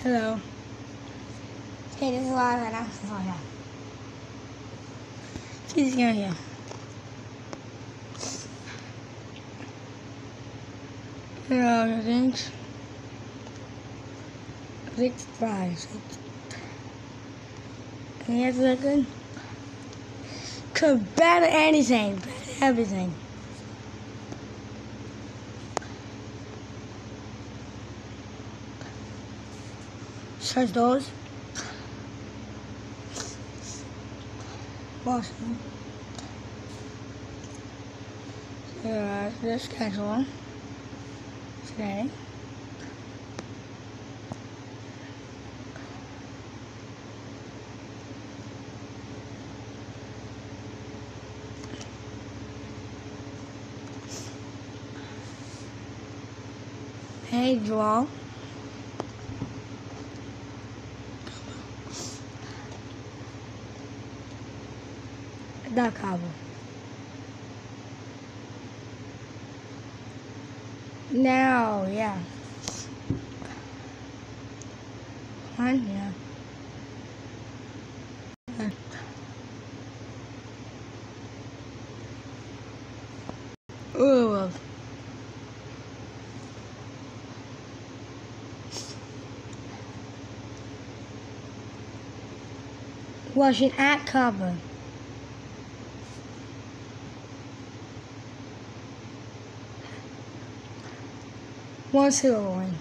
Hello. Okay, this is live right now. Oh, yeah. She's in here. Hello, things. 6 5. And yes, looking. Could battle anything, battle everything. Search those. Boston. This schedule today. Hey, draw. That cover. Now, yeah. One, yeah. Ooh. Was an at cover. One silver one.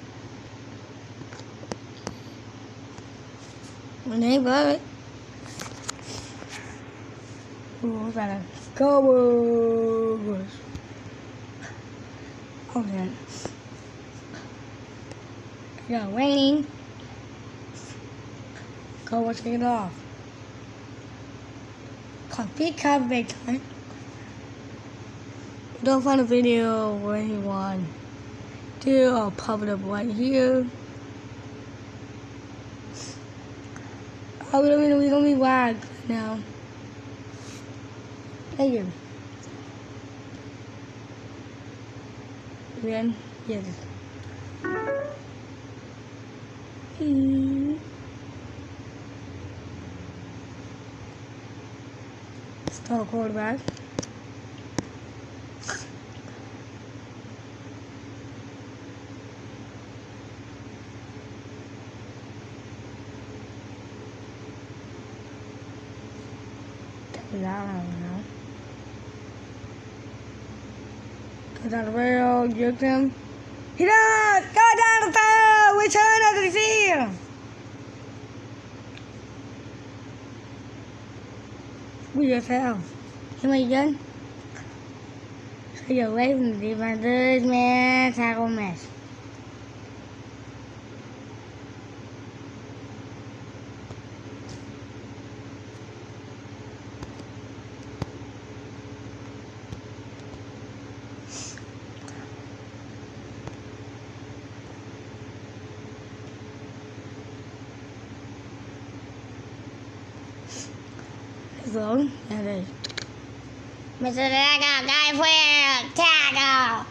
When they love it. Ooh, we gotta go. Okay. Yeah, raining. Go, take it off. Complete cover big time. Don't find a video where he won. I'll pop it up right here. Oh, we don't need lag now. Thank you. Again, yes. Start quarterback. Go down the rail, juke him. He does! Go down the field! Return of the field! We just fell. Thế mày dân? Bây giờ lấy đi mà đưa mẹ sao con mẹ? Xuống ra đây. Mày sẽ ra cả cái phê cha cả.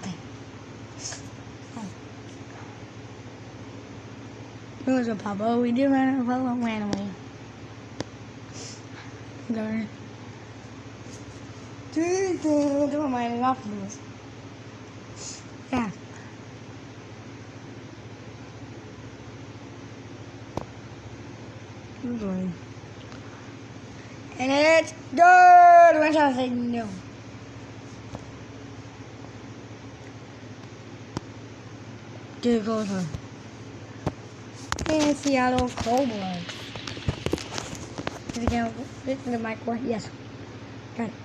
Nó sẽ pop over đi mà nó không nghe đâu mày. Rồi. Chứ mà mày ngọc được. Yeah. Đúng rồi. And it's good. I'm trying to say no. Good goes her. And Seattle cobra. Is it gonna fit in the microwave? Yes. Got it.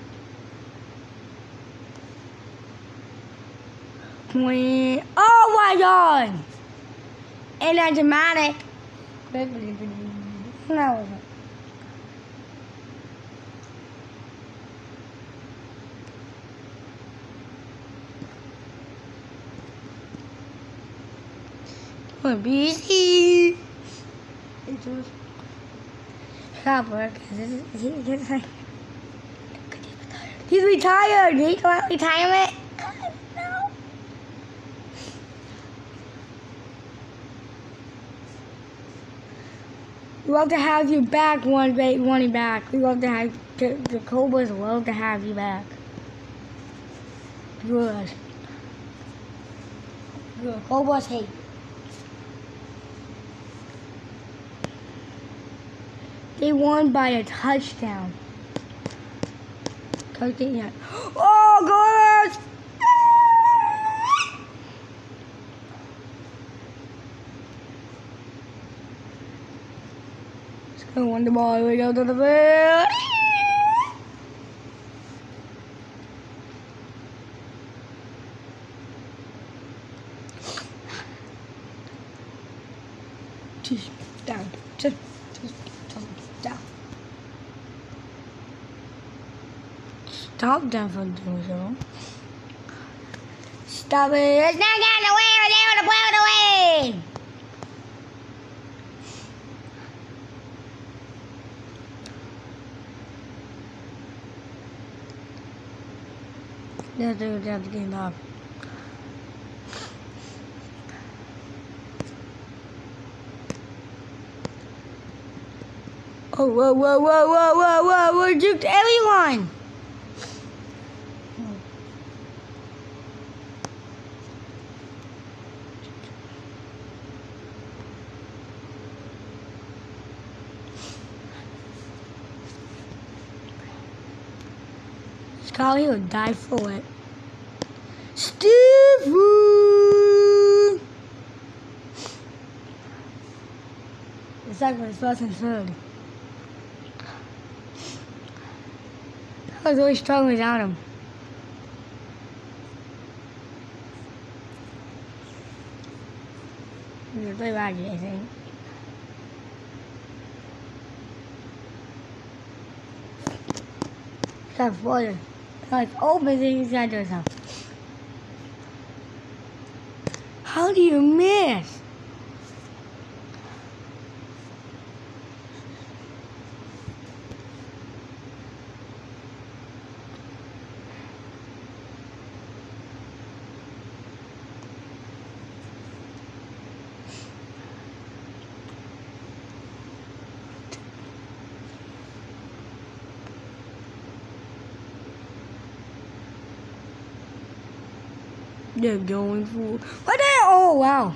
Oh my god! Ain't that dramatic? No. Busy. Cover because he's retired. He go out retirement. No. We love to have you back, one back. We love to have the Cobras love to have you back. Good. Good. Cobras hate. They won by a touchdown. Touchdown. Oh, gosh! Let's go on the ball. We go to the field. Just down. Just down. Stop them from doing so. Stop it. It's not getting away. We're able to play with the way. They have to get up. Oh, whoa, whoa, whoa, whoa, whoa, whoa, we juked everyone! Scully would die for it. Stephen! It's like when it's first and third. I was really strong without him. He was really wacky, I think. It's like water. It's like open things I do something. How do you miss? They're going for what? Oh wow!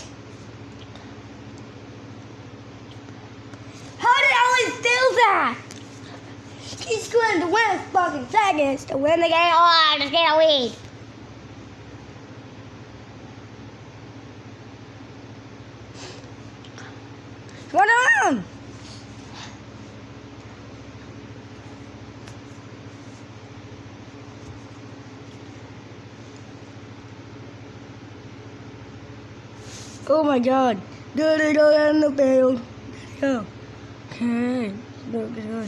How did Owens do that? He's going to win fucking seconds to win the game. Oh, just get a lead. Run around! Oh my God! Good to go in the field. Go. Okay. Good.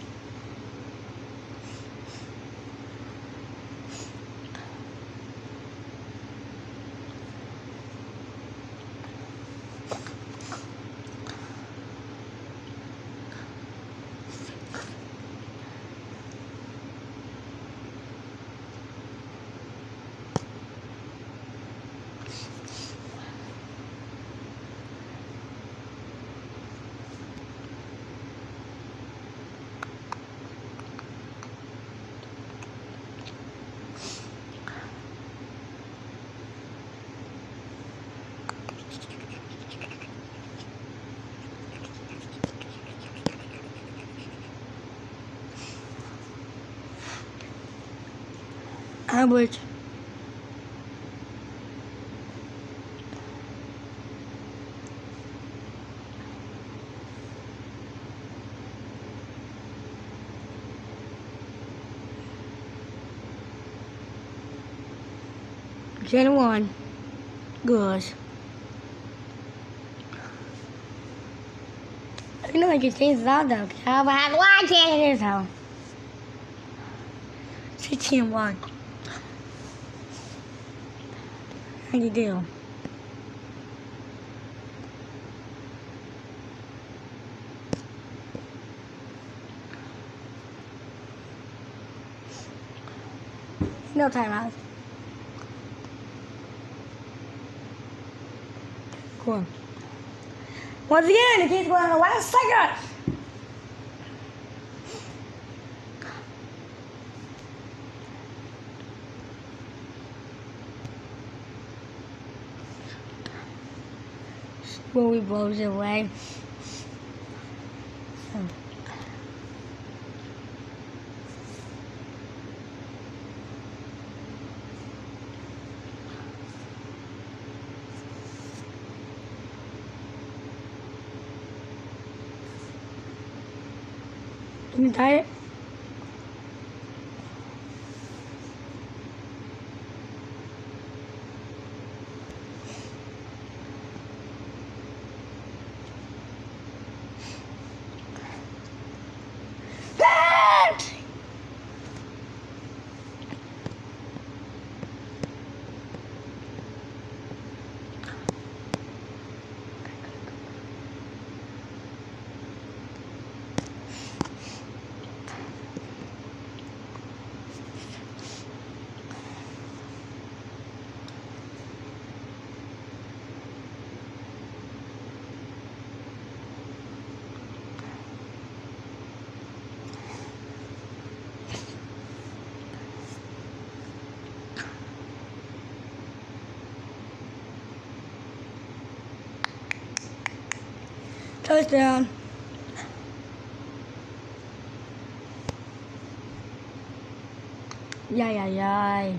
Average. Gen 1. Good. You know I can change it out though. I have one chance in this house. 16-1. How you do? No timeout. Cool. Once again, the kid's going on the last second. Slowly blows away. Can you tie it? Touchdown. Yay.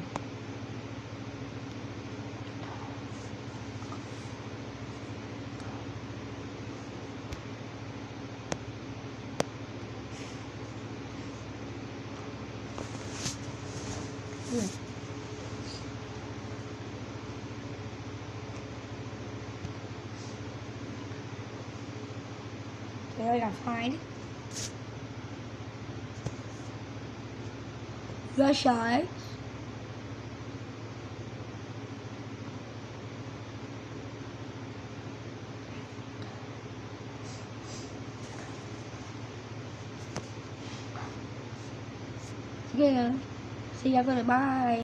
Okay, I gotta find the shots. Yeah. See y'all later. Bye.